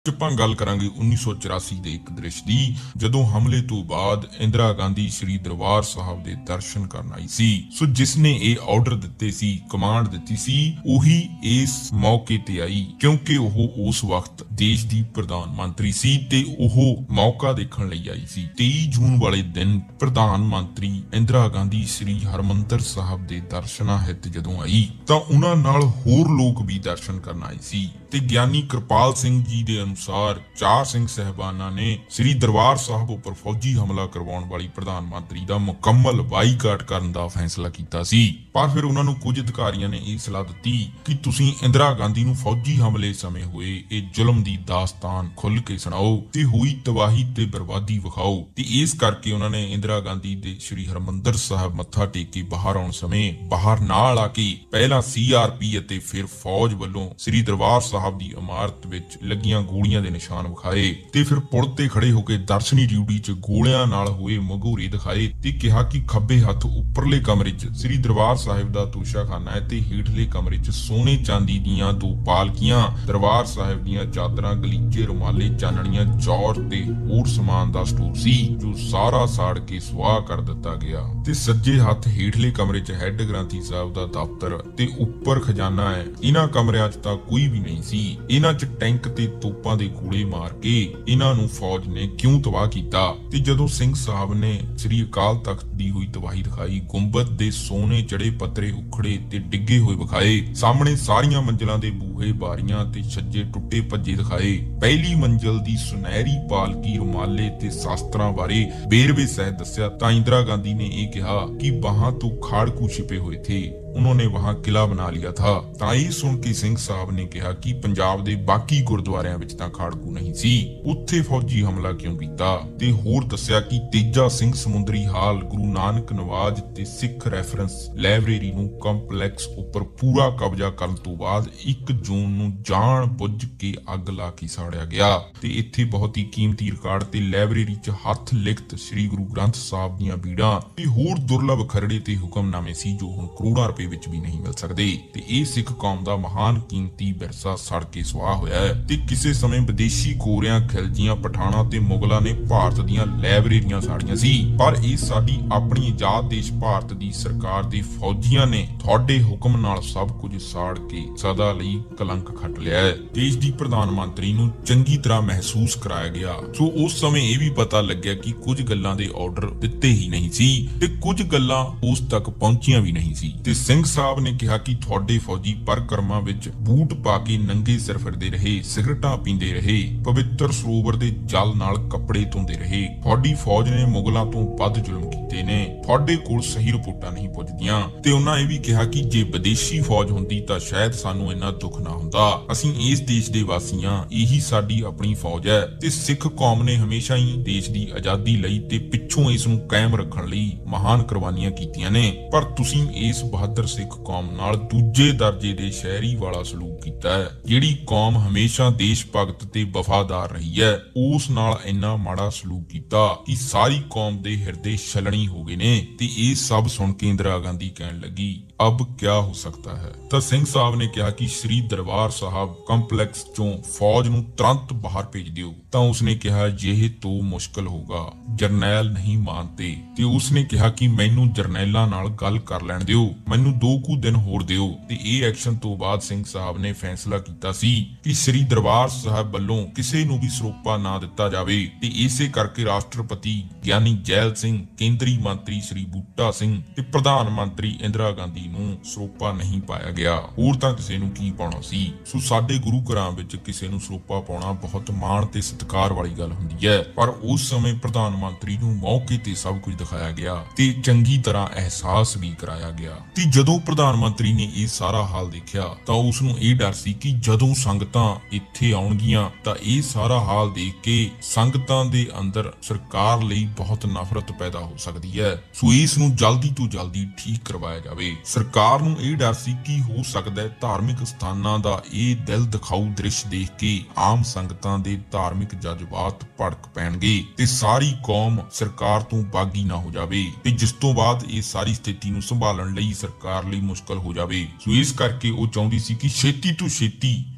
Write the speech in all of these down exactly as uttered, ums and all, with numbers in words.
ਆਪਾਂ ਗੱਲ ਕਰਾਂਗੇ ਉੱਨੀ ਸੌ ਚੁਰਾਸੀ ਦੇ ਇੱਕ ਦ੍ਰਿਸ਼ ਦੀ, ਜਦੋਂ ਹਮਲੇ ਤੋਂ ਬਾਅਦ ਇੰਦਰਾ ਗਾਂਧੀ ਸ੍ਰੀ ਦਰਬਾਰ ਸਾਹਿਬ ਦੇ ਦਰਸ਼ਨ ਕਰਨ ਆਈ ਸੀ। ਸੋ ਜਿਸ ਨੇ ਇਹ ਆਰਡਰ ਦਿੱਤੇ ਸੀ, ਕਮਾਂਡ ਦਿੱਤੀ ਸੀ, ਉਹੀ ਇਸ ਮੌਕੇ ਤੇ ਆਈ, ਕਿਉਂਕਿ ਉਹ ਉਸ ਵਕਤ ਦੇਸ਼ ਦੀ ਪ੍ਰਧਾਨ ਮੰਤਰੀ ਸੀ ਤੇ ਉਹ ਮੌਕਾ ਦੇਖਣ ਲਈ ਆਈ ਸੀ। ਤੇਈ ਜੂਨ ਵਾਲੇ ਦਿਨ ਪ੍ਰਧਾਨ ਮੰਤਰੀ ਇੰਦਰਾ ਗਾਂਧੀ ਸ੍ਰੀ ਹਰਮੰਦਰ ਸਾਹਿਬ ਦੇ ਦਰਸ਼ਨਾਂ ਹਿੱਤ ਜਦੋਂ ਆਈ ਤਾਂ ਉਹਨਾਂ ਨਾਲ ਹੋਰ ਲੋਕ ਵੀ ਦਰਸ਼ਨ ਕਰਨ ਆਏ ਸੀ ਤੇ ਗਿਆਨੀ ਕਿਰਪਾਲ ਸਿੰਘ ਜੀ ਦੇ ਅਨੁਸਾਰ ਚਾਰ ਸਿੰਘ ਸਹਿਬਾਨਾਂ ਨੇ ਸ੍ਰੀ ਦਰਬਾਰ ਸਾਹਿਬ ਉੱਪਰ ਫੌਜੀ ਹਮਲਾ ਕਰਵਾਉਣ ਵਾਲੀ ਪ੍ਰਧਾਨ ਮੰਤਰੀ ਦਾ ਮੁਕੰਮਲ ਬਾਈਕਾਟ ਕਰਨ ਦਾ ਫੈਸਲਾ ਕੀਤਾ ਸੀ। ਪਰ ਫਿਰ ਉਹਨਾਂ ਨੂੰ ਕੁਝ ਅਧਿਕਾਰੀਆਂ ਨੇ ਇਹ ਸਲਾਹ ਦਿੱਤੀ ਕਿ ਤੁਸੀਂ ਇੰਦਰਾ ਗਾਂਧੀ ਨੂੰ ਫੌਜੀ ਹਮਲੇ ਸਮੇਂ ਹੋਏ ਇਹ ਜ਼ੁਲਮ ਦੀ ਦਾਸਤਾਨ ਖੁੱਲ ਕੇ ਸੁਣਾਓ ਤੇ ਹੋਈ ਤਬਾਹੀ ਤੇ ਬਰਬਾਦੀ ਵਿਖਾਓ। ਤੇ ਇਸ ਕਰਕੇ ਉਹਨਾਂ ਨੇ ਇੰਦਰਾ ਗਾਂਧੀ ਦੇ ਸ੍ਰੀ ਹਰਮੰਦਰ ਸਾਹਿਬ ਮੱਥਾ ਟੇਕ ਕੇ ਬਾਹਰ ਆਉਣ ਸਮੇਂ ਬਾਹਰ ਨਾਲ ਆ ਕੇ ਪਹਿਲਾਂ ਸੀ ਆਰ ਪੀ ਅਤੇ ਫਿਰ ਫੌਜ ਵੱਲੋਂ ਸ੍ਰੀ ਦਰਬਾਰ ਸਾਹਿਬ ਦੀ ਇਮਾਰਤ ਵਿੱਚ ਲੱਗੀਆਂ ਗੋਲੀਆਂ ਦੇ ਨਿਸ਼ਾਨ ਵਿਖਾਏ ਤੇ ਫਿਰ ਪੁਲ ਤੇ ਖੜੇ ਹੋ ਕੇ ਦਰਸ਼ਨੀ ਡਿਊਟੀ 'ਚ ਗੋਲਿਆਂ ਨਾਲ ਹੋਏ ਮਗੋਰੇ ਦਿਖਾਏ ਤੇ ਕਿਹਾ ਕਿ ਖੱਬੇ ਹੱਥ ਉੱਪਰਲੇ ਕਮਰੇ 'ਚ ਸ੍ਰੀ ਦਰਬਾਰ ਸਾਹਿਬ ਦਾ ਤੋਸ਼ਾਖਾਨਾ ਹੈ ਤੇ ਹੇਠਲੇ ਕਮਰੇ 'ਚ ਸੋਨੇ ਚਾਂਦੀ ਦੀਆਂ ਦੋ ਪਾਲਕੀਆਂ, ਦਰਬਾਰ ਸਾਹਿਬ ਦੀਆਂ ਚਾਦਰਾਂ, ਗਲੀਚੇ, ਰੁਮਾਲੇ, ਚਾਨਣੀਆਂ, ਚੌਰ ਤੇ ਹੋਰ ਸਮਾਨ ਦਾ ਸਟੋਰ ਸੀ ਜੋ ਸਾਰਾ ਸਾੜ ਕੇ ਸੁਆਹ ਕਰ ਦਿੱਤਾ ਗਿਆ। ਤੇ ਸੱਜੇ ਹੱਥ ਹੇਠਲੇ ਕਮਰੇ 'ਚ ਹੈੱਡ ਗ੍ਰੰਥੀ ਸਾਹਿਬ ਦਾ ਦਫ਼ਤਰ ਤੇ ਉੱਪਰ ਖਜ਼ਾਨਾ ਹੈ। ਇਹਨਾਂ ਕਮਰਿਆਂ 'ਚ ਤਾਂ ਕੋਈ ਵੀ ਨਹੀਂ ਸੀ। ਇਹਨਾਂ 'ਚ ਟੈਂਕ ਤੇ ਤੋਪਾਂ ਦੇ ਗੋਲੇ ਮਾਰ ਕੇ ਇਹਨਾਂ ਨੂੰ ਫੌਜ ਨੇ ਕਿਉਂ ਤਬਾਹ ਕੀਤਾ। ਤੇ ਜਦੋਂ ਸਿੰਘ ਸਾਹਿਬ ਨੇ ਸ੍ਰੀ ਅਕਾਲ ਤਖਤ ਦੀ ਹੋਈ ਤਬਾਹੀ ਦਿਖਾਈ, ਗੁੰਬਦ ਦੇ ਸੋਨੇ ਚੜੇ ਪੱਤਰੇ ਉਖੜੇ ਤੇ ਡਿੱਗੇ ਹੋਏ ਵਿਖਾਏ, ਸਾਹਮਣੇ ਸਾਰੀਆਂ ਮੰਜ਼ਲਾਂ ਦੇ ਬੂਹੇ, ਬਾਰੀਆਂ ਤੇ ਛੱਜੇ ਟੁੱਟੇ ਭੱਜੇ ਦਿਖਾਏ, ਪਹਿਲੀ ਮੰਜ਼ਲ ਦੀ ਸੁਨਹਿਰੀ ਪਾਲਕੀ, ਰੁਮਾਲੇ ਤੇ ਸ਼ਾਸਤਰਾਂ ਬਾਰੇ ਵੇਰਵੇ ਸਹਿਤ ਦੱਸਿਆ ਤਾਂ ਇੰਦਰਾ ਗਾਂਧੀ ਨੇ ਇਹ ਕਿਹਾ ਕਿ ਬਾਹਾਂ ਤੋਂ ਖਾੜਕੂ ਛਿਪੇ ਹੋਏ ਥੇ, उन्होंने वहां किला बना लिया था। ਤਾਂ ਇਹ ਸੁਣ ਕੇ ਸਿੰਘ ਸਾਹਿਬ ਨੇ ਕਿਹਾ ਕਿ ਪੰਜਾਬ ਦੇ ਬਾਕੀ ਗੁਰਦੁਆਰਿਆਂ ਵਿੱਚ ਤਾਂ ਖਾੜਕੂ ਨਹੀਂ ਸੀ, ਉੱਥੇ ਫੌਜੀ ਹਮਲਾ ਕਿਉਂ ਕੀਤਾ। ਤੇ ਹੋਰ ਦੱਸਿਆ ਕਿ ਤੇਜਾ ਸਿੰਘ ਸਮੁੰਦਰੀ ਹਾਲ, ਗੁਰੂ ਨਾਨਕ ਨਵਾਜ਼ ਤੇ ਸਿੱਖ ਰੈਫਰੈਂਸ ਲਾਇਬ੍ਰੇਰੀ ਨੂੰ ਕੰਪਲੈਕਸ ਉੱਪਰ ਪੂਰਾ ਕਬਜ਼ਾ ਕਰਨ ਤੋਂ ਬਾਅਦ ਇੱਕ ਜੂਨ ਨੂੰ ਜਾਣ ਬੁੱਝ ਕੇ ਅੱਗ ਲਾ ਕੇ ਸਾੜਿਆ ਗਿਆ ਤੇ ਇੱਥੇ ਬਹੁਤ ਹੀ ਕੀਮਤੀ ਰਿਕਾਰਡ ਤੇ ਲਾਇਬ੍ਰੇਰੀ 'ਚ ਹੱਥ ਲਿਖਤ ਸ੍ਰੀ ਗੁਰੂ ਗ੍ਰੰਥ ਸਾਹਿਬ ਦੀਆਂ ਬੀੜਾਂ ਤੇ ਹੋਰ ਦੁਰਲਭ ਖਰੜੇ ਤੇ ਹੁਕਮਨਾਮੇ ਸੀ ਜੋ ਹੁਣ ਕਰੋੜਾਂ ਰੁਪਏ ਵਿੱਚ ਵੀ ਨਹੀਂ ਮਿਲ ਸਕਦੇ। ਤੇ ਇਹ ਸਿੱਖ ਕੌਮ ਦਾ ਮਹਾਨ ਕੀਮਤੀ ਵਿਰਸਾ ਸੜ ਕੇ ਸੁਆਹ ਹੋਇਆ ਹੈ। ਤੇ ਕਿਸੇ ਸਮੇਂ ਵਿਦੇਸ਼ੀ ਗੋਰਿਆਂ, ਖਿਲਜੀਆਂ, ਪਠਾਣਾ ਤੇ ਮੁਗਲਾਂ ਨੇ ਭਾਰਤ ਦੀਆਂ ਲਾਇਬ੍ਰੇਰੀਆਂ ਸਾੜੀਆਂ ਸੀ, ਪਰ ਇਹ ਸਾਡੀ ਆਪਣੀ ਆਜ਼ਾਦ ਦੇਸ਼ ਭਾਰਤ ਦੀ ਸਰਕਾਰ ਦੇ ਫੌਜੀਆਂ ਨੇ ਤੁਹਾਡੇ ਹੁਕਮ ਨਾਲ ਸਭ ਕੁਝ ਸਾੜ ਕੇ ਸਦਾ ਲਈ ਕਲੰਕ ਖੱਟ ਲਿਆ ਹੈ। ਦੇਸ਼ ਦੀ ਪ੍ਰਧਾਨ ਮੰਤਰੀ ਨੂੰ ਚੰਗੀ ਤਰ੍ਹਾਂ ਮਹਿਸੂਸ ਕਰਾਇਆ ਗਿਆ। ਸੋ ਉਸ ਸਮੇਂ ਇਹ ਵੀ ਪਤਾ ਲੱਗਿਆ ਕਿ ਕੁਝ ਗੱਲਾਂ ਦੇ ਆਰਡਰ ਦਿੱਤੇ ਹੀ ਨਹੀਂ ਸੀ ਤੇ ਕੁਝ ਗੱਲਾਂ ਉਸ ਤੱਕ ਪਹੁੰਚੀਆਂ ਵੀ ਨਹੀਂ ਸੀ। ਤੇ ਸਿੰਘ ਸਾਹਿਬ ਨੇ ਕਿਹਾ ਕਿ ਤੁਹਾਡੇ ਫੌਜੀ ਪਰਕਰਮਾਂ ਵਿੱਚ ਬੂਟ ਪਾ ਕੇ ਨੰਗੇ ਸਿਰ ਫਿਰਦੇ ਰਹੇ, ਸਿਗਰਟਾਂ ਪੀਂਦੇ ਰਹੇ, ਪਵਿੱਤਰ ਸਰੋਵਰ ਦੇ ਜਲ ਨਾਲ ਕੱਪੜੇ ਧੋਂਦੇ ਰਹੇ। ਤੁਹਾਡੀ ਫੌਜ ਨੇ ਮੁਗਲਾਂ ਤੋਂ ਵੱਧ ਜ਼ੁਲਮ ਕੀਤੇ ਨੇ, ਤੁਹਾਡੇ ਕੋਲ ਸਹੀ ਰਿਪੋਰਟਾਂ ਨਹੀਂ ਪੁੱਜਦੀਆਂ। ਤੇ ਉਹਨਾਂ ਇਹ ਵੀ ਕਿਹਾ ਕਿ ਜੇ ਵਿਦੇਸ਼ੀ ਫੌਜ ਹੁੰਦੀ ਤਾਂ ਸ਼ਾਇਦ ਸਾਨੂੰ ਇੰਨਾ ਦੁੱਖ ਨਾ ਹੁੰਦਾ। ਅਸੀਂ ਇਸ ਦੇਸ਼ ਦੇ ਵਾਸੀਆਂ, ਇਹੀ ਸਾਡੀ ਆਪਣੀ ਫੌਜ ਹੈ ਤੇ ਸਿੱਖ ਕੌਮ ਨੇ ਹਮੇਸ਼ਾ ਹੀ ਦੇਸ਼ ਦੀ ਆਜ਼ਾਦੀ ਲਈ ਤੇ ਪਿੱਛੋਂ ਇਸ ਨੂੰ ਕਾਇਮ ਰੱਖਣ ਲਈ ਮਹਾਨ ਕੁਰਬਾਨੀਆਂ ਕੀਤੀਆਂ ਨੇ। ਪਰ ਤੁਸੀਂ ਇਸ ਬਹਾਦਰ ਸਿੱਖ ਕੌਮ ਨਾਲ ਦੂਜੇ ਦਰਜੇ ਦੇ ਸ਼ਹਿਰੀ ਵਾਲਾ ਸਲੂਕ ਕੀਤਾ ਹੈ। ਜਿਹੜੀ ਕੌਮ ਹਮੇਸ਼ਾ ਦੇਸ਼ ਭਗਤ ਤੇ ਵਫਾਦਾਰ ਰਹੀ ਹੈ, ਉਸ ਨਾਲ ਇੰਨਾ ਮਾੜਾ ਸਲੂਕ ਕੀਤਾ ਕਿ ਸਾਰੀ ਕੌਮ ਦੇ ਹਿਰਦੇ ਛਲਣੀ ਹੋ ਗਏ ਨੇ। ਤੇ ਇਹ ਸਭ ਸੁਣ ਕੇ ਇੰਦਰਾ ਗਾਂਧੀ ਕਹਿਣ ਲੱਗੀ, ਅਬ ਕਿਆ ਹੋ ਸਕਦਾ ਹੈ। ਤਾਂ ਸਿੰਘ ਸਾਹਿਬ ਨੇ ਕਿਹਾ ਕਿ ਸ੍ਰੀ ਦਰਬਾਰ ਸਾਹਿਬ ਕੰਪਲੈਕਸ ਚੋਂ ਫੌਜ ਨੂੰ ਤੁਰੰਤ ਬਾਹਰ ਭੇਜ ਦਿਓ। ਤਾਂ ਉਸਨੇ ਕਿਹਾ, ਇਹ ਤੋਂ ਮੁਸ਼ਕਲ ਹੋਗਾ, ਜਰਨੈਲ ਨਹੀਂ ਮਾਨਤੇ। ਤੇ ਉਸਨੇ ਕਿਹਾ ਕਿ ਮੈਨੂੰ ਜਰਨੈਲਾਂ ਨਾਲ ਗੱਲ ਕਰ ਲੈਣ ਦਿਓ, ਮੈਨੂੰ ਦੋ ਕੁ ਦਿਨ ਹੋਰ ਦਿਓ। ਤੇ ਇਹ ਐਕਸ਼ਨ ਤੋਂ ਬਾਅਦ ਸਿੰਘ ਸਾਹਿਬ ਨੇ ਫੈਸਲਾ ਕੀਤਾ ਸੀ ਕਿ ਸ੍ਰੀ ਦਰਬਾਰ ਸਾਹਿਬ ਵੱਲੋਂ ਕਿਸੇ ਨੂੰ ਵੀ ਸਰੋਪਾ ਨਾ ਦਿੱਤਾ ਜਾਵੇ। ਤੇ ਇਸੇ ਕਰਕੇ ਰਾਸ਼ਟਰਪਤੀ ਗਿਆਨੀ ਜੈਲ ਸਿੰਘ, ਕੇਂਦਰੀ ਮੰਤਰੀ ਸ੍ਰੀ ਬੂਟਾ ਸਿੰਘ ਤੇ ਪ੍ਰਧਾਨ ਮੰਤਰੀ ਇੰਦਰਾ ਗਾਂਧੀ ਨੂੰ ਸਰੋਪਾ ਨਹੀਂ ਪਾਇਆ ਗਿਆ। ਹੋਰ ਤਾਂ ਕਿਸੇ ਨੂੰ ਕੀ ਪਾਉਣਾ ਸੀ। ਸੋ ਸਾਡੇ ਗੁਰੂ ਘਰਾਂ ਵਿੱਚ ਕਿਸੇ ਨੂੰ ਸਰੋਪਾ ਪਾਉਣਾ ਬਹੁਤ ਮਾਣ ਤੇ ਸਤਿਕਾਰ ਵਾਲੀ ਗੱਲ ਹੁੰਦੀ ਹੈ, ਪਰ ਉਸ ਸਮੇਂ ਪ੍ਰਧਾਨ ਮੰਤਰੀ ਨੂੰ ਮੌਕੇ ਤੇ ਸਭ ਕੁਝ ਦਿਖਾਇਆ ਗਿਆ ਤੇ ਚੰਗੀ ਤਰ੍ਹਾਂ ਅਹਿਸਾਸ ਵੀ ਕਰਾਇਆ ਗਿਆ। ਤੇ ਜਦੋਂ ਪ੍ਰਧਾਨ ਮੰਤਰੀ ਨੇ ਇਹ ਸਾਰਾ ਹਾਲ ਦੇਖਿਆ ਤਾਂ ਉਸ ਨੂੰ ਇਹ ਡਰ ਸੀ ਕਿ ਜਦੋਂ ਸੰਗਤਾਂ ਇੱਥੇ ਆਉਣਗੀਆਂ ਤਾਂ ਇਹ ਸਾਰਾ ਹਾਲ ਦੇਖ ਕੇ ਸੰਗਤਾਂ ਦੇ ਅੰਦਰ ਸਰਕਾਰ ਲਈ ਬਹੁਤ ਨਫ਼ਰਤ ਪੈਦਾ ਹੋ ਸਕਦੀ ਹੈ। ਸੋ ਇਸ ਨੂੰ ਜਲਦੀ ਤੋਂ ਜਲਦੀ ਠੀਕ ਕਰਵਾਇਆ ਜਾਵੇ। ਸਰਕਾਰ ਨੂੰ ਇਹ ਡਰ ਸੀ ਕਿ ਹੋ ਸਕਦਾ ਹੈ ਧਾਰਮਿਕ ਸਥਾਨਾਂ ਦਾ ਇਹ ਦਿਲ ਦਿਖਾਊ ਦ੍ਰਿਸ਼ ਦੇਖ ਕੇ ਆਮ ਸੰਗਤਾਂ ਦੇ ਧਾਰਮਿਕ ਜਜ਼ਬਾਤ ਭੜਕ ਪੈਣਗੇ ਤੇ ਸਾਰੀ ਕੌਮ ਸਰਕਾਰ ਤੋਂ ਬਾਗੀ ਨਾ ਹੋ ਜਾਵੇ ਤੇ ਜਿਸ ਤੋਂ ਬਾਅਦ ਇਹ ਸਾਰੀ ਸਥਿਤੀ ਨੂੰ ਸੰਭਾਲਣ ਲਈ ਸਰਕਾਰ ਲਈ ਮੁਸ਼ਕਲ ਹੋ ਜਾਵੇ। ਸੋ ਇਸ ਕਰਕੇ ਉਹ ਚਾਹੁੰਦੀ ਸੀ ਕਿ ਛੇਤੀ ਤੋਂ ਛੇਤੀ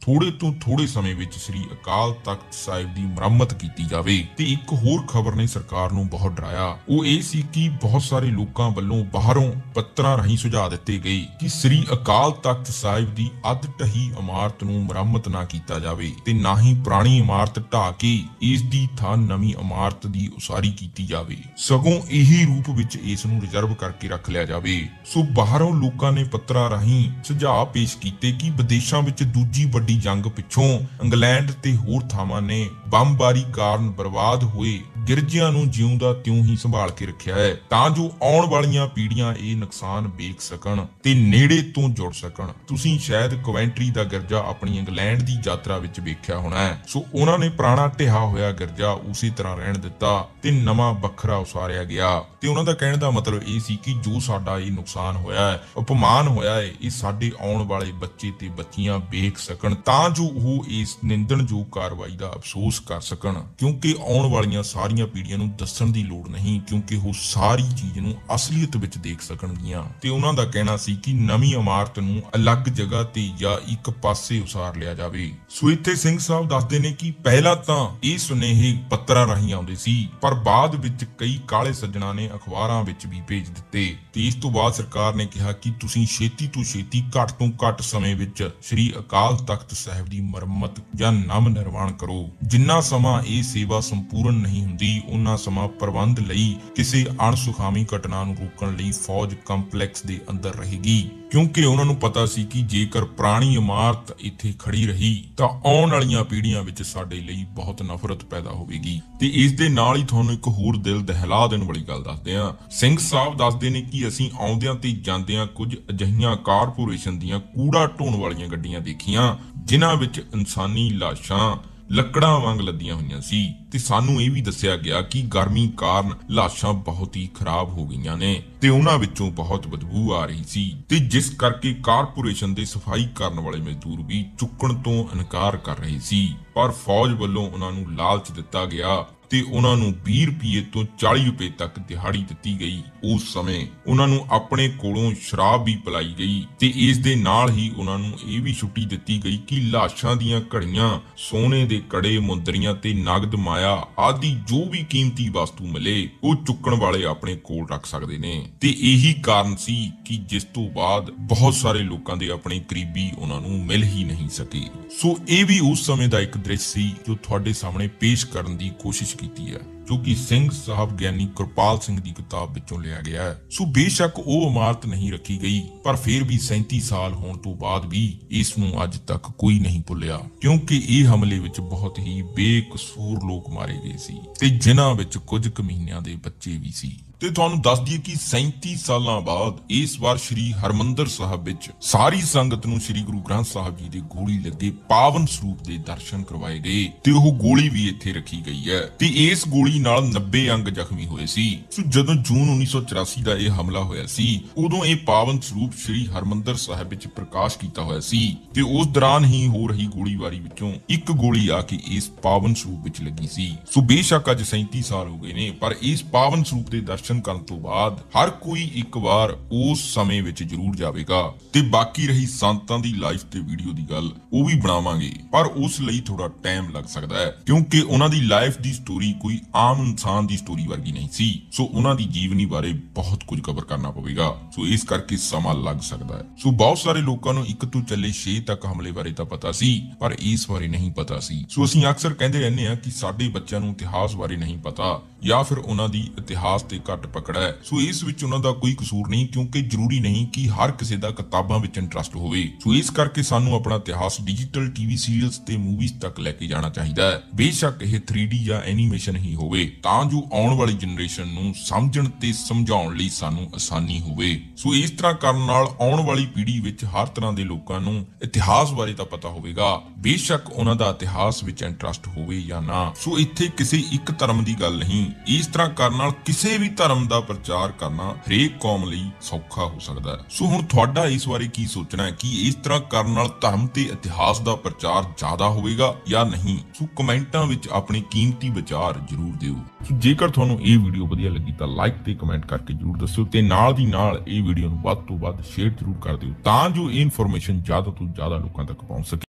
ਥੋੜੇ ਤੋਂ ਥੋੜੇ ਸਮੇਂ ਵਿੱਚ ਸ੍ਰੀ ਅਕਾਲ ਤਖਤ ਸਾਹਿਬ ਦੀ ਮੁਰੰਮਤ ਕੀਤੀ ਜਾਵੇ। ਤੇ ਇੱਕ ਹੋਰ ਖਬਰ ਨੇ ਸਰਕਾਰ ਨੂੰ ਬਹੁਤ ਡਰਾਇਆ। ਉਹ ਇਹ ਸੀ ਕਿ ਬਹੁਤ ਸਾਰੇ ਲੋਕਾਂ ਵੱਲੋਂ ਬਾਹਰੋਂ ਪੱਤਰਾਂ ਰਾਹੀਂ ਸੁਝਾਅ ਦਿੱਤੇ ਗਏ ਕਿ ਸ੍ਰੀ ਅਕਾਲ ਤਖਤ ਸਾਹਿਬ ਦੀ ਅੱਧ ਢਹੀ ਇਮਾਰਤ ਨੂੰ ਮੁਰੰਮਤ ਨਾ ਕੀਤਾ ਜਾਵੇ ਤੇ ਨਾ ਹੀ ਪੁਰਾਣੀ ਇਮਾਰਤ ਢਾਹ ਕੇ ਇਸ ਦੀ ਥਾਂ ਨਵੀਂ ਇਮਾਰਤ ਦੀ ਉਸਾਰੀ ਕੀਤੀ ਜਾਵੇ, ਸਗੋਂ ਇਹੀ ਰੂਪ ਵਿੱਚ ਇਸ ਨੂੰ ਰਿਜ਼ਰਵ ਕਰਕੇ ਰੱਖ ਲਿਆ ਜਾਵੇ। ਸੋ ਬਾਹਰੋਂ ਲੋਕਾਂ ਨੇ ਪੱਤਰਾਂ ਰਾਹੀਂ ਸੁਝਾਅ ਪੇਸ਼ ਕੀਤੇ ਕਿ ਵਿਦੇਸ਼ਾਂ ਵਿੱਚ ਦੂਜੀ ਵੱਡੀ ਜੰਗ ਪਿੱਛੋਂ ਇੰਗਲੈਂਡ ਤੇ ਹੋਰ ਥਾਵਾਂ ਨੇ ਬੰਬਾਰੀ ਕਾਰਨ ਬਰਬਾਦ ਹੋਏ ਗਿਰਜਿਆਂ ਨੂੰ ਜਿਉਂਦਾ ਤਿਉਂ ਹੀ ਸੰਭਾਲ ਕੇ ਰੱਖਿਆ ਹੈ ਤਾਂ ਜੋ ਆਉਣ ਵਾਲੀਆਂ ਪੀੜ੍ਹੀਆਂ ਇਹ ਨੁਕਸਾਨ ਵੇਖ ਸਕਣ ਤੇ ਨੇੜੇ ਤੋਂ ਜੁੜ ਸਕਣ। ਤੁਸੀਂ ਸ਼ਾਇਦ ਕੋਵੈਂਟਰੀ ਦਾ ਗਿਰਜਾ ਆਪਣੀ ਇੰਗਲੈਂਡ ਦੀ ਯਾਤਰਾ ਵਿੱਚ ਵੇਖਿਆ ਹੋਣਾ ਹੈ। ਸੋ ਉਹਨਾਂ ਨੇ ਪੁਰਾਣਾ ਢਿਆ ਹੋਇਆ ਗਿਰਜਾ ਉਸੇ ਤਰ੍ਹਾਂ ਰਹਿਣ ਦਿੱਤਾ ਤੇ ਨਵਾਂ ਵੱਖਰਾ ਉਸਾਰਿਆ ਗਿਆ। ਤੇ ਉਹਨਾਂ ਦਾ ਕਹਿਣ ਦਾ ਮਤਲਬ ਇਹ ਸੀ ਕਿ ਜੋ ਸਾਡਾ ਇਹ ਨੁਕਸਾਨ ਹੋਇਆ ਹੈ, ਅਪਮਾਨ ਹੋਇਆ ਹੈ, ਇਹ ਸਾਡੇ ਆਉਣ ਵਾਲੇ ਬੱਚੇ ਤੇ ਬੱਚੀਆਂ ਵੇਖ ਸਕਣ ਤਾਂ ਜੋ ਉਹ ਇਸ ਨਿੰਦਣਯੋਗ ਕਾਰਵਾਈ ਦਾ ਅਫਸੋਸ ਕਰ ਸਕਣ, ਕਿਉਂਕਿ ਆਉਣ ਵਾਲੀਆਂ ਸਾਰੀਆਂ ਪੀੜ੍ਹੀਆਂ ਨੂੰ ਦੱਸਣ ਦੀ ਲੋੜ ਨਹੀਂ, ਕਿਉਂਕਿ ਉਹ ਸਾਰੀ ਚੀਜ਼ ਨੂੰ ਅਸਲੀਅਤ ਵਿੱਚ ਦੇਖ ਸਕਣਗੀਆਂ। ਤੇ ਉਹਨਾਂ ਦਾ ਕਹਿਣਾ ਸੀ ਕਿ ਨਵੀਂ ਇਮਾਰਤ ਨੂੰ ਅਲੱਗ ਜਗ੍ਹਾ ਤੇ ਜਾਂ ਇੱਕ ਪਾਸੇ ਉਸਾਰ ਲਿਆ ਜਾਵੇ। ਸੋ ਇੱਥੇ ਸਿੰਘ ਸਾਹਿਬ ਦੱਸਦੇ ਨੇ ਕਿ ਪਹਿਲਾਂ ਤਾਂ ਇਹ ਸੁਨੇਹੇ ਪੱਤਰਾਂ ਰਾਹੀਂ ਆਉਂਦੇ ਸੀ, ਪਰ ਬਾਅਦ ਵਿੱਚ ਕਈ ਕਾਲੇ ਸੱਜਣਾ ਨੇ ਅਖਬਾਰਾਂ ਵਿੱਚ ਵੀ ਭੇਜ ਦਿੱਤੇ ਤੇ ਇਸ ਤੋਂ ਬਾਅਦ ਸਰਕਾਰ ਨੇ ਕਿਹਾ ਕਿ ਤੁਸੀਂ ਛੇਤੀ ਤੋਂ ਛੇਤੀ ਘੱਟ ਤੋਂ ਘੱਟ ਸਮੇਂ ਵਿੱਚ ਸ੍ਰੀ ਅਕਾਲ ਤਖਤ ਸਾਹਿਬ ਦੀ ਮੁਰੰਮਤ ਜਾਂ ਨਵ ਨਿਰਮਾਣ ਕਰੋ। ਜਿੰਨਾ ਸਮਾਂ ਇਹ ਸੇਵਾ ਸੰਪੂਰਨ ਨਹੀਂ ਹੁੰਦੀ, ਉਹਨਾਂ ਸਮਾਂ ਪ੍ਰਬੰਧ ਲਈ ਕਿਸੇ ਅਣਸੁਖਾਵੀ ਘਟਨਾ ਨੂੰ ਰੋਕਣ ਲਈ ਫੌਜ ਕੰਪਲੈਕਸ ਦੇ ਅੰਦਰ ਰਹੇਗੀ, ਕਿਉਂਕਿ ਉਹਨਾਂ ਨੂੰ ਪਤਾ ਸੀ ਕਿ ਜੇਕਰ ਪੁਰਾਣੀ ਇਮਾਰਤ ਇੱਥੇ ਖੜੀ ਰਹੀ ਤਾਂ ਆਉਣ ਵਾਲੀਆਂ ਪੀੜ੍ਹੀਆਂ ਵਿੱਚ ਸਾਡੇ ਲਈ ਬਹੁਤ ਨਫ਼ਰਤ ਪੈਦਾ ਹੋਵੇਗੀ। ਤੇ ਇਸ ਦੇ ਨਾਲ ਹੀ ਤੁਹਾਨੂੰ ਇੱਕ ਹੋਰ ਦਿਲ ਦਹਿਲਾ ਦੇਣ ਵਾਲੀ ਗੱਲ ਦੱਸਦੇ ਹਾਂ। ਸਿੰਘ ਸਾਹਿਬ ਦੱਸਦੇ ਨੇ ਕਿ ਅਸੀਂ ਆਉਂਦਿਆਂ ਤੇ ਜਾਂਦਿਆਂ ਕੁਝ ਅਜਿਹੀਆਂ ਕਾਰਪੋਰੇਸ਼ਨ ਦੀਆਂ ਕੂੜਾ ਢੋਣ ਵਾਲੀਆਂ ਗੱਡੀਆਂ ਦੇਖੀਆਂ ਜਿਨ੍ਹਾਂ ਵਿੱਚ ਇਨਸਾਨੀ ਲਾਸ਼ਾਂ ਲੱਕੜਾਂ ਵਾਂਗ ਲੱਦੀਆਂ ਹੋਈਆਂ ਸੀ ਤੇ ਸਾਨੂੰ ਇਹ ਵੀ ਦੱਸਿਆ ਗਿਆ ਕਿ ਗਰਮੀ ਕਾਰਨ ਲਾਸ਼ਾਂ ਬਹੁਤ ਹੀ ਖਰਾਬ ਹੋ ਗਈਆਂ ਨੇ ਤੇ ਉਹਨਾਂ ਵਿੱਚੋਂ ਬਹੁਤ ਬਦਬੂ ਆ ਰਹੀ ਸੀ ਤੇ ਜਿਸ ਕਰਕੇ ਕਾਰਪੋਰੇਸ਼ਨ ਦੇ ਸਫਾਈ ਕਰਨ ਵਾਲੇ ਮਜ਼ਦੂਰ ਵੀ ਚੁੱਕਣ ਤੋਂ ਇਨਕਾਰ ਕਰ ਰਹੇ ਸੀ। ਪਰ ਫੌਜ ਵੱਲੋਂ ਉਹਨਾਂ ਨੂੰ ਲਾਲਚ ਦਿੱਤਾ ਗਿਆ ਤੇ ਉਹਨਾਂ ਨੂੰ ਵੀਹ ਰੁਪਏ ਤੋਂ ਚਾਲੀ ਰੁਪਏ ਤੱਕ ਦਿਹਾੜੀ ਦਿੱਤੀ ਗਈ। ਉਸ ਸਮੇਂ ਉਹਨਾਂ ਨੂੰ ਆਪਣੇ ਕੋਲੋਂ ਸ਼ਰਾਬ ਵੀ ਪਿਲਾਈ ਗਈ ਤੇ ਇਸ ਦੇ ਨਾਲ ਹੀ ਉਹਨਾਂ ਨੂੰ ਇਹ ਵੀ ਛੁੱਟੀ ਦਿੱਤੀ ਗਈ ਕਿ ਲਾਸ਼ਾਂ ਦੀਆਂ ਘੜੀਆਂ, ਸੋਨੇ ਦੇ ਕੜੇ, ਮੁੰਦਰੀਆਂ ਤੇ ਨਗਦ ਮਾਇਆ ਆਦਿ ਜੋ ਵੀ ਕੀਮਤੀ ਵਸਤੂ ਮਿਲੇ ਉਹ ਚੁੱਕਣ ਵਾਲੇ ਆਪਣੇ ਕੋਲ ਰੱਖ ਸਕਦੇ ਨੇ। ਤੇ ਇਹੀ ਕਾਰਨ ਸੀ ਕਿ ਜਿਸ ਤੋਂ ਬਾਅਦ ਬਹੁਤ ਸਾਰੇ ਲੋਕਾਂ ਦੇ ਆਪਣੇ ਕਰੀਬੀ ਉਹਨਾਂ ਨੂੰ ਮਿਲ ਹੀ ਨਹੀਂ ਸਕੇ। ਸੋ ਇਹ ਵੀ ਉਸ ਸਮੇਂ ਦਾ ਇੱਕ ਦ੍ਰਿਸ਼ ਸੀ ਜੋ ਤੁਹਾਡੇ ਸਾਹਮਣੇ ਪੇਸ਼ ਕਰਨ ਦੀ ਕੋਸ਼ਿਸ਼ ਕੀਤੀ ਹੈ, ਜੋ ਕਿ ਸਿੰਘ ਸਾਹਿਬ ਗਿਆਨੀ ਕਿਰਪਾਲ ਸਿੰਘ ਦੀ ਕਿਤਾਬ ਵਿੱਚੋਂ ਲਿਆ ਗਿਆ ਹੈ। ਸੋ ਬੇਸ਼ੱਕ ਉਹ ਇਮਾਰਤ ਨਹੀਂ ਰੱਖੀ ਗਈ, ਪਰ ਫਿਰ ਵੀ ਸੈਂਤੀ ਸਾਲ ਹੋਣ ਤੋਂ ਬਾਅਦ ਵੀ ਇਸ ਨੂੰ ਅੱਜ ਤੱਕ ਕੋਈ ਨਹੀਂ ਭੁੱਲਿਆ, ਕਿਉਂਕਿ ਇਹ ਹਮਲੇ ਵਿੱਚ ਬਹੁਤ ਹੀ ਬੇਕਸੂਰ ਲੋਕ ਮਾਰੇ ਗਏ ਸੀ ਤੇ ਜਿਨ੍ਹਾਂ ਵਿੱਚ ਕੁਝ ਕਮੀਨਿਆਂ ਦੇ ਬੱਚੇ ਵੀ ਸੀ। ਤੇ ਤੁਹਾਨੂੰ ਦੱਸ ਦਈਏ ਕਿ ਸੈਂਤੀ ਸਾਲਾਂ ਬਾਅਦ ਇਸ ਵਾਰ ਸ੍ਰੀ ਹਰਮੰਦਰ ਸਾਹਿਬ ਵਿੱਚ ਸਾਰੀ ਸੰਗਤ ਨੂੰ ਸ੍ਰੀ ਗੁਰੂ ਗ੍ਰੰਥ ਸਾਹਿਬ ਜੀ ਦੇ ਗੋਲੀ ਲੱਗੇ ਪਾਵਨ ਸਰੂਪ ਦੇ ਦਰਸ਼ਨ ਕਰਵਾਏ ਗਏ ਤੇ ਉਹ ਗੋਲੀ ਵੀ ਇੱਥੇ ਰੱਖੀ ਗਈ ਹੈ ਤੇ ਇਸ ਗੋਲੀ ਨਾਲ ਨੱਬੇ ਅੰਗ ਜ਼ਖਮੀ ਹੋਏ ਸੀ। ਸੋ ਜਦੋਂ ਜੂਨ ਉੱਨੀ ਸੌ ਚੁਰਾਸੀ ਦਾ ਇਹ ਹਮਲਾ ਹੋਇਆ ਸੀ, ਉਦੋਂ ਇਹ ਪਾਵਨ ਸਰੂਪ ਸ੍ਰੀ ਹਰਮੰਦਰ ਸਾਹਿਬ ਵਿੱਚ ਪ੍ਰਕਾਸ਼ ਕੀਤਾ ਹੋਇਆ ਸੀ ਤੇ ਉਸ ਦੌਰਾਨ ਹੀ ਹੋ ਰਹੀ ਗੋਲੀਬਾਰੀ ਵਿੱਚੋਂ ਇੱਕ ਗੋਲੀ ਆ ਕੇ ਇਸ ਪਾਵਨ ਸਰੂਪ ਵਿੱਚ ਲੱਗੀ ਸੀ। ਸੋ ਬੇਸ਼ੱਕ ਅੱਜ ਸੈਂਤੀ ਸਾਲ ਹੋ ਗਏ ਨੇ, ਪਰ ਇਸ ਪਾਵਨ ਸਰੂਪ ਦੇ ਦਰਸ਼ਨ ਕਰਨ ਤੋਂ ਬਾਅਦ ਹਰ ਕੋਈ ਇੱਕ ਵਾਰ ਉਸ ਸਮੇਂ ਵਿੱਚ ਜ਼ਰੂਰ ਜਾਵੇਗਾ। ਤੇ ਬਾਕੀ ਰਹੀ ਸੰਤਾਂ ਦੀ ਲਾਈਫ ਤੇ ਵੀਡੀਓ ਦੀ ਗੱਲ, ਉਹ ਵੀ ਬਣਾਵਾਂਗੇ, ਪਰ ਉਸ ਲਈ ਥੋੜਾ ਟਾਈਮ ਲੱਗ ਸਕਦਾ ਹੈ, ਕਿਉਂਕਿ ਉਹਨਾਂ ਦੀ ਲਾਈਫ ਦੀ ਸਟੋਰੀ ਕੋਈ ਆਮ ਇਨਸਾਨ ਦੀ ਸਟੋਰੀ ਵਰਗੀ ਨਹੀਂ ਸੀ। ਸੋ ਉਹਨਾਂ ਦੀ ਜੀਵਨੀ ਬਾਰੇ ਬਹੁਤ ਕੁਝ ਕਵਰ ਕਰਨਾ ਪਵੇਗਾ, ਸੋ ਇਸ ਕਰਕੇ ਸਮਾਂ ਲੱਗ ਸਕਦਾ ਹੈ। ਸੋ ਬਹੁਤ ਸਾਰੇ ਲੋਕਾਂ ਨੂੰ ਇੱਕ ਤੋਂ ਚੱਲੇ ਛੇ ਤੱਕ ਹਮਲੇ ਬਾਰੇ ਤਾਂ ਪਤਾ ਸੀ, ਪਰ ਇਸ ਬਾਰੇ ਨਹੀਂ ਪਤਾ ਸੀ। ਸੋ ਅਸੀਂ ਅਕਸਰ ਕਹਿੰਦੇ ਰਹਿੰਦੇ ਹਾਂ ਕਿ ਸਾਡੇ ਬੱਚਿਆਂ ਨੂੰ ਇਤਿਹਾਸ ਬਾਰੇ ਨਹੀਂ ਪਤਾ ਜਾਂ ਫਿਰ ਉਹਨਾਂ ਦੀ ਇਤਿਹਾਸ ਤੇ ਘੱਟ ਪਕੜ ਹੈ। ਸੋ ਇਸ ਵਿੱਚ ਉਹਨਾਂ ਦਾ ਕੋਈ ਕਸੂਰ ਨਹੀਂ, ਕਿਉਂਕਿ ਜ਼ਰੂਰੀ ਨਹੀਂ ਕਿ ਹਰ ਕਿਸੇ ਦਾ ਕਿਤਾਬਾਂ ਵਿੱਚ ਇੰਟਰਸਟ ਹੋਵੇ। ਸੋ ਇਸ ਕਰਕੇ ਸਾਨੂੰ ਆਪਣਾ ਇਤਿਹਾਸ ਡਿਜੀਟਲ ਟੀਵੀ ਸੀਰੀਅਲਸ ਤੇ ਮੂਵੀਜ਼ ਤੱਕ ਲੈ ਕੇ ਜਾਣਾ ਚਾਹੀਦਾ ਹੈ, ਬੇਸ਼ੱਕ ਇਹ ਥ੍ਰੀ ਡੀ ਜਾਂ ਐਨੀਮੇਸ਼ਨ ਹੀ ਹੋਵੇ, ਤਾਂ ਜੋ ਆਉਣ ਵਾਲੀ ਜਨਰੇਸ਼ਨ ਨੂੰ ਸਮਝਣ ਤੇ ਸਮਝਾਉਣ ਲਈ ਸਾਨੂੰ ਆਸਾਨੀ ਹੋਵੇ। ਸੋ ਇਸ ਤਰ੍ਹਾਂ ਕਰਨ ਨਾਲ ਆਉਣ ਵਾਲੀ ਪੀੜ੍ਹੀ ਵਿੱਚ ਹਰ ਤਰ੍ਹਾਂ ਦੇ ਲੋਕਾਂ ਨੂੰ ਇਤਿਹਾਸ ਬਾਰੇ ਤਾਂ ਪਤਾ ਹੋਵੇਗਾ, ਬੇਸ਼ੱਕ ਉਹਨਾਂ ਦਾ ਇਤਿਹਾਸ ਵਿੱਚ ਇੰਟਰਸਟ ਹੋਵੇ ਜਾਂ ਨਾ। ਸੋ ਇੱਥੇ ਕਿਸੇ ਇੱਕ ਧਰਮ ਦੀ ਗੱਲ ਨਹੀਂ, ਇਸ ਤਰ੍ਹਾਂ ਕਰਨ ਨਾਲ ਕਿਸੇ ਵੀ ਧਰਮ ਦਾ ਪ੍ਰਚਾਰ ਕਰਨਾ ਹਰੇਕ ਕੌਮ ਲਈ ਸੌਖਾ ਹੋ ਸਕਦਾ ਹੈ। ਸੋ ਹੁਣ ਤੁਹਾਡਾ ਇਸ ਬਾਰੇ ਕੀ ਸੋਚਣਾ ਹੈ ਕਿ ਇਸ ਤਰ੍ਹਾਂ ਕਰਨ ਨਾਲ ਧਰਮ ਤੇ ਇਤਿਹਾਸ ਦਾ ਪ੍ਰਚਾਰ ਜ਼ਿਆਦਾ ਹੋਵੇਗਾ ਜਾਂ ਨਹੀਂ? ਸੋ ਕਮੈਂਟਾਂ ਵਿੱਚ ਆਪਣੇ ਕੀਮਤੀ ਵਿਚਾਰ ਜ਼ਰੂਰ ਦਿਓ। ਸੋ ਜੇਕਰ ਤੁਹਾਨੂੰ ਇਹ ਵੀਡੀਓ ਵਧੀਆ ਲੱਗੀ ਤਾਂ ਲਾਈਕ ਤੇ ਕਮੈਂਟ ਕਰਕੇ ਜ਼ਰੂਰ ਦੱਸਿਓ ਤੇ ਨਾਲ ਦੀ ਨਾਲ ਇਹ ਵੀਡੀਓ ਨੂੰ ਵੱਧ ਤੋਂ ਵੱਧ ਸ਼ੇਅਰ ਜ਼ਰੂਰ ਕਰ ਦਿਓ, ਤਾਂ ਜੋ ਇਹ ਇਨਫੋਰਮੇਸ਼ਨ ਜ਼ਿਆਦਾ ਤੋਂ ਜ਼ਿਆਦਾ ਲੋਕਾਂ ਤੱਕ ਪਹੁੰਚ ਸਕੇ।